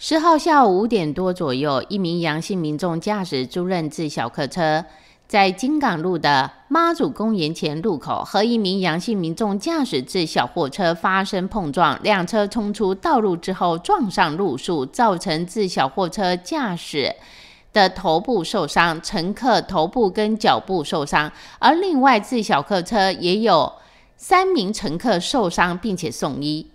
10号下午5点多左右，一名杨姓民众驾驶租赁自小客车，在金港路的妈祖公园前路口和一名杨姓民众驾驶自小货车发生碰撞，两车冲出道路之后撞上路树，造成自小货车驾驶的头部受伤，乘客头部跟脚部受伤，而另外自小客车也有3名乘客受伤，并且送医。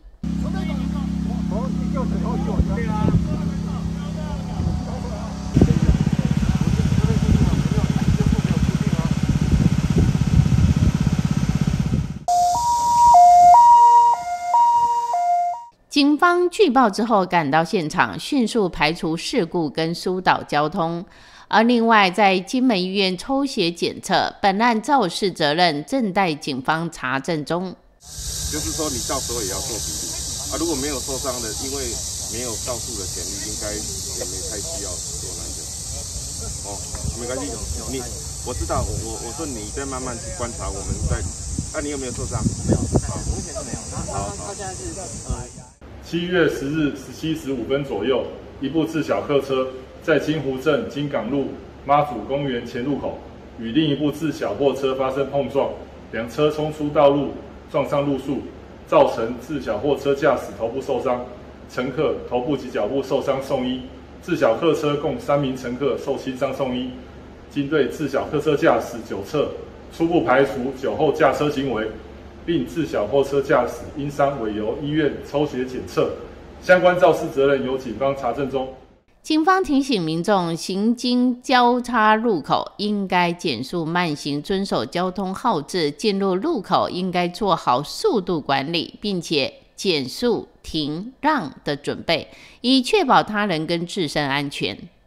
警方据报之后赶到现场，迅速排除事故跟疏导交通。而另外，在金门医院抽血检测，本案肇事责任正待警方查证中。 就是说，你到时候也要做笔录啊。如果没有受伤的，因为没有告诉的权利，应该也没太需要做那个。哦，没关系，我知道，我说你再慢慢去观察，我们再。你有没有受伤？没有，目前是没有。他现在是 7月10日17时5分左右，一部自小客车在金湖镇金港路妈祖公园前路口与另一部自小货车发生碰撞，两车冲出道路，撞上路树，造成自小货车驾驶头部受伤，乘客头部及脚部受伤送医。自小客车共3名乘客受轻伤送医。经对自小客车驾驶酒测，初步排除酒后驾车行为，并自小货车驾驶因伤委由医院抽血检测，相关肇事责任由警方查证中。 警方提醒民众，行经交叉路口应该减速慢行，遵守交通号志；进入路口应该做好速度管理，并且减速停让的准备，以确保他人跟自身安全。